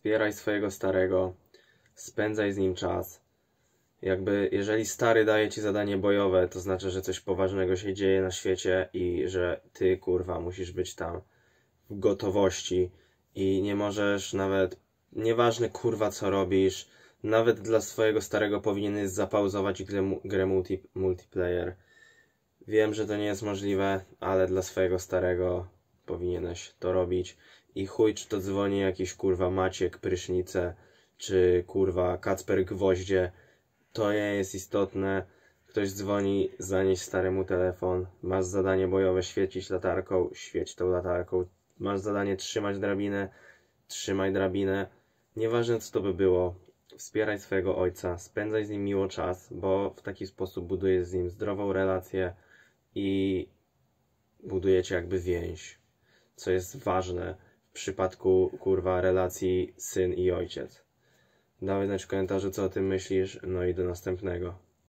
Wspieraj swojego starego, spędzaj z nim czas. Jakby, jeżeli stary daje ci zadanie bojowe, to znaczy, że coś poważnego się dzieje na świecie i że ty, kurwa, musisz być tam w gotowości i nie możesz nawet, nieważne, kurwa, co robisz, nawet dla swojego starego powinieneś zapauzować grę multiplayer. Wiem, że to nie jest możliwe, ale dla swojego starego powinieneś to robić. I chuj, czy to dzwoni jakiś, kurwa, Maciek Prysznice, czy, kurwa, Kacper Gwoździe. To nie jest istotne. Ktoś dzwoni, zanieś staremu telefon. Masz zadanie bojowe świecić latarką, świeć tą latarką. Masz zadanie trzymać drabinę, trzymaj drabinę. Nieważne, co to by było. Wspieraj swojego ojca, spędzaj z nim miło czas, bo w taki sposób budujesz z nim zdrową relację i budujecie jakby więź, co jest ważne w przypadku, kurwa, relacji syn i ojciec. Dawaj znać w komentarzu, co o tym myślisz, no i do następnego.